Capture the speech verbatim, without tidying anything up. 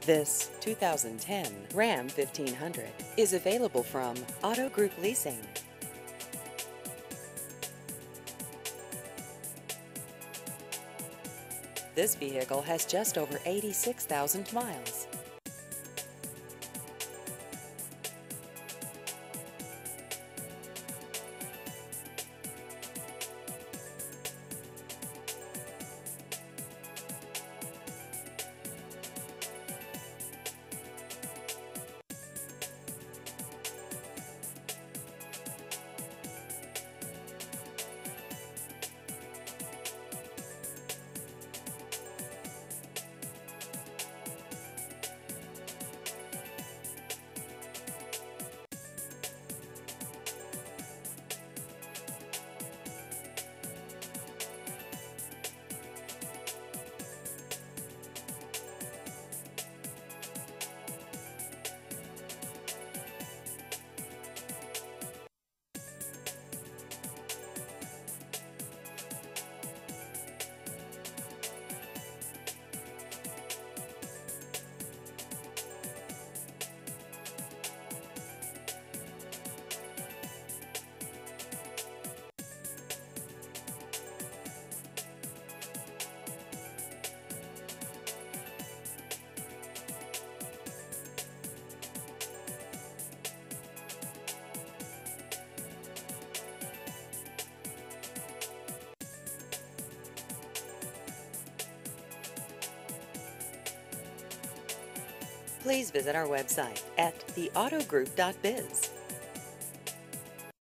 This two thousand ten Ram fifteen hundred is available from Auto Group Leasing. This vehicle has just over eighty-six thousand miles. Please visit our website at the auto group dot biz.